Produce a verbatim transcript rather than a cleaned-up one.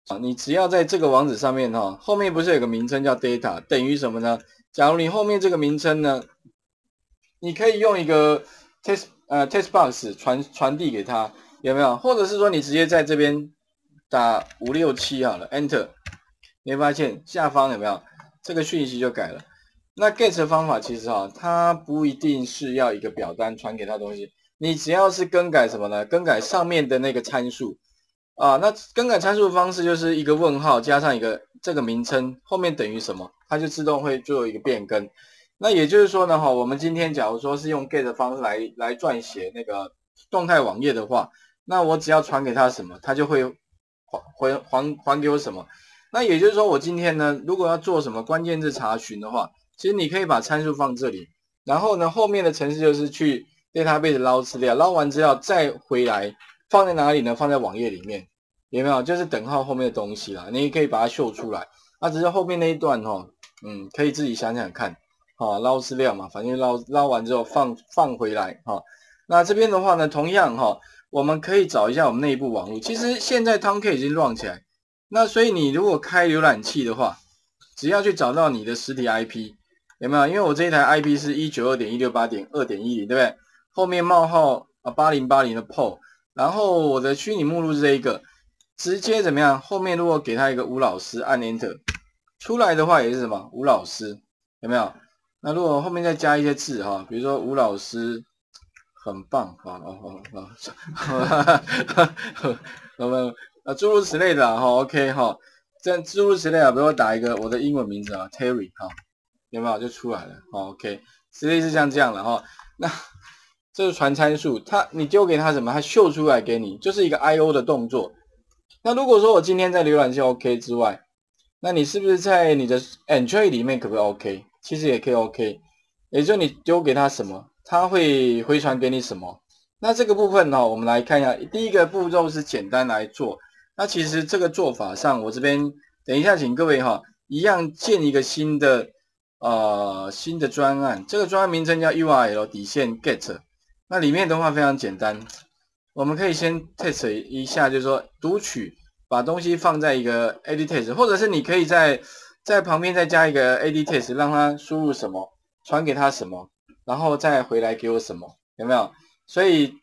啊，你只要在这个网址上面哈，后面不是有个名称叫 data， 等于什么呢？假如你后面这个名称呢，你可以用一个 text 呃 text box 传传递给他，有没有？或者是说你直接在这边打五六七好了 ，enter， 你会发现下方有没有这个讯息就改了。那 get 的方法其实哈，它不一定是要一个表单传给他东西，你只要是更改什么呢？更改上面的那个参数。啊，那更改参数的方式就是一个问号加上一个这个名称，后面等于什么，它就自动会做一个变更。那也就是说呢，哈，我们今天假如说是用 get 的方式来来撰写那个动态网页的话，那我只要传给他什么，他就会还还还还给我什么。那也就是说，我今天呢，如果要做什么关键字查询的话，其实你可以把参数放这里，然后呢，后面的程式就是去 database 捞资料，捞完资料再回来放在哪里呢？放在网页里面。有没有？就是等号后面的东西啦，你也可以把它秀出来。那只是后面那一段哈，嗯，可以自己想想看。好，捞资料嘛，反正捞捞完之后放放回来哈。那这边的话呢，同样哈，我们可以找一下我们内部网络。其实现在 Tomcat 已经 run 起来，那所以你如果开浏览器的话，只要去找到你的实体 I P， 有没有？因为我这一台 I P 是 一九二点一六八点二点一零， 对不对？后面冒号啊八零八零的 P O， 然后我的虚拟目录是这一个。直接怎么样？后面如果给他一个吴老师，按 Enter， 出来的话也是什么吴老师，有没有？那如果后面再加一些字哈，比如说吴老师很棒啊哦哦哦，我们啊诸如此类的哈 ，OK 哈，这样诸如此类啊，比如说打一个我的英文名字啊 Terry 哈，有没有就出来了？好 OK， 之类是像这样了哈。那这是传参数，它你丢给他什么，它秀出来给你，就是一个 I O 的动作。那如果说我今天在浏览器 OK 之外，那你是不是在你的 Android 里面可不可以 OK？ 其实也可以 OK， 也就是你丢给他什么，他会回传给你什么。那这个部分呢、哦，我们来看一下，第一个步骤是简单来做。那其实这个做法上，我这边等一下请各位哈、哦，一样建一个新的呃新的专案，这个专案名称叫 U R L 底线 get。那里面的话非常简单。我们可以先 test 一下，就是说读取，把东西放在一个 edit test， 或者是你可以在在旁边再加一个 edit test， 让它输入什么，传给他什么，然后再回来给我什么，有没有？所以